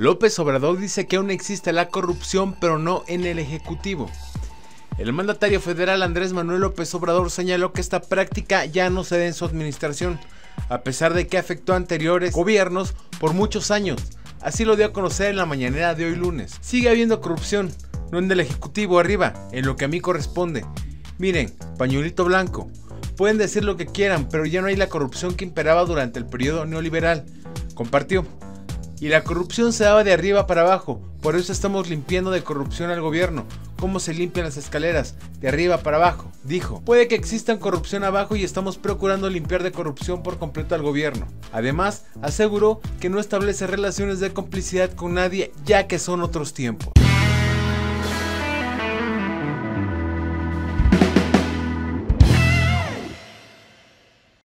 López Obrador dice que aún existe la corrupción, pero no en el Ejecutivo. El mandatario federal Andrés Manuel López Obrador señaló que esta práctica ya no se da en su administración, a pesar de que afectó a anteriores gobiernos por muchos años. Así lo dio a conocer en la mañanera de hoy lunes. Sigue habiendo corrupción, no en el Ejecutivo arriba, en lo que a mí corresponde. Miren, pañuelito blanco. Pueden decir lo que quieran, pero ya no hay la corrupción que imperaba durante el periodo neoliberal, compartió. Y la corrupción se daba de arriba para abajo, por eso estamos limpiando de corrupción al gobierno. ¿Cómo se limpian las escaleras? De arriba para abajo, dijo. Puede que exista corrupción abajo y estamos procurando limpiar de corrupción por completo al gobierno. Además, aseguró que no establece relaciones de complicidad con nadie, ya que son otros tiempos.